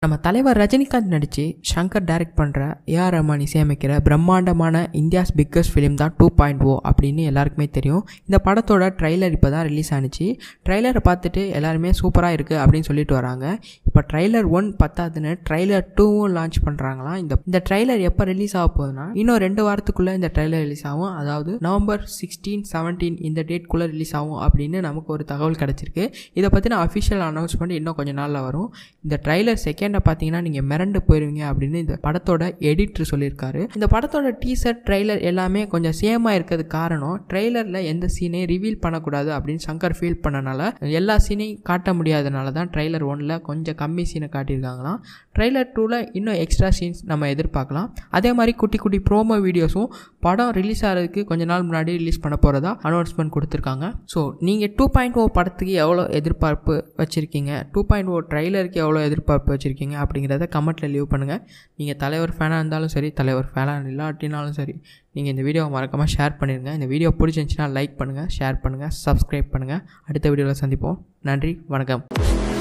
நம்ம தலைவர் ரஜினிகாந்த் நடித்து ஷங்கர் டைரக்ட் பண்ணுற ஏஆர் ரஹ்மான் இசையமைக்கிற பிரம்மாண்டமான இந்தியாஸ் பிக்கஸ்ட் ஃபிலிம் தான் 2.0 அப்படின்னு எல்லாருக்குமே தெரியும். இந்த படத்தோட ட்ரைலர் இப்போ தான் ரிலீஸ் ஆனிச்சு. ட்ரைலரை பார்த்துட்டு எல்லாருமே சூப்பராக இருக்குது அப்படின்னு சொல்லிட்டு வராங்க. இப்போ ட்ரைலர் 1 பத்தாதுன்னு ட்ரைலர் 2வும் லான்ச் பண்ணுறாங்களாம். இந்த ட்ரைலர் எப்போ ரிலீஸ் ஆக போகுதுன்னா இன்னும் 2 வாரத்துக்குள்ளே இந்த ட்ரைலர் ரிலீஸ் ஆகும். அதாவது நவம்பர் 16, 17 இந்த டேட்குள்ளே ரிலீஸ் ஆகும் அப்படின்னு நமக்கு ஒரு தகவல் கிடச்சிருக்கு. இதை பற்றின அஃபிஷியல் அனௌன்ஸ்மெண்ட் இன்னும் கொஞ்சம் நாளில் வரும். இந்த ட்ரைலர் செகண்ட் பார்த்தீங்கன்னா நீங்கள் மிரண்டு போயிருவீங்க அப்படின்னு இந்த படத்தோட எடிட்டர் சொல்லியிருக்காரு. இந்த படத்தோட டீசர் ட்ரைலர் எல்லாமே கொஞ்சம் சேமாக இருக்கிறதுக்கு காரணம் ட்ரைலரில் எந்த சீனையும் ரிவீல் பண்ணக்கூடாது அப்படின்னு சங்கர் ஃபீல் பண்ணனால எல்லா சீனையும் காட்ட முடியாதனால தான் ட்ரைலர் 1ல் கொஞ்சம் கம்மி சீனை காட்டியிருக்காங்களாம். ட்ரைலர் 2ல் இன்னும் எக்ஸ்ட்ரா சீன்ஸ் நம்ம எதிர்பார்க்கலாம். அதே மாதிரி குட்டி குட்டி ப்ரோமோ வீடியோஸும் படம் ரிலீஸ் ஆகிறதுக்கு கொஞ்ச நாள் முன்னாடி ரிலீஸ் பண்ண போகிறதா அனௌன்ஸ்மெண்ட் கொடுத்துருக்காங்க. ஸோ நீங்கள் 2.0 படத்துக்கு எவ்வளோ எதிர்பார்ப்பு வச்சுருக்கீங்க, 2.0 ட்ரைலருக்கு எவ்வளோ எதிர்பார்ப்பு வச்சுருக்கீங்க அப்படிங்கிறத கமெண்ட்டில் லீவ் பண்ணுங்கள். நீங்கள் தலைவர் ஃபேனாக இருந்தாலும் சரி, தலைவர் ஃபேனாக இல்லாட்டினாலும் சரி, நீங்கள் இந்த வீடியோவை மறக்காமல் ஷேர் பண்ணிடுங்க. இந்த வீடியோ பிடிச்சிருந்துச்சுன்னா லைக் பண்ணுங்கள், ஷேர் பண்ணுங்கள், சப்ஸ்கிரைப் பண்ணுங்கள். அடுத்த வீடியோவில் சந்திப்போம். நன்றி, வணக்கம்.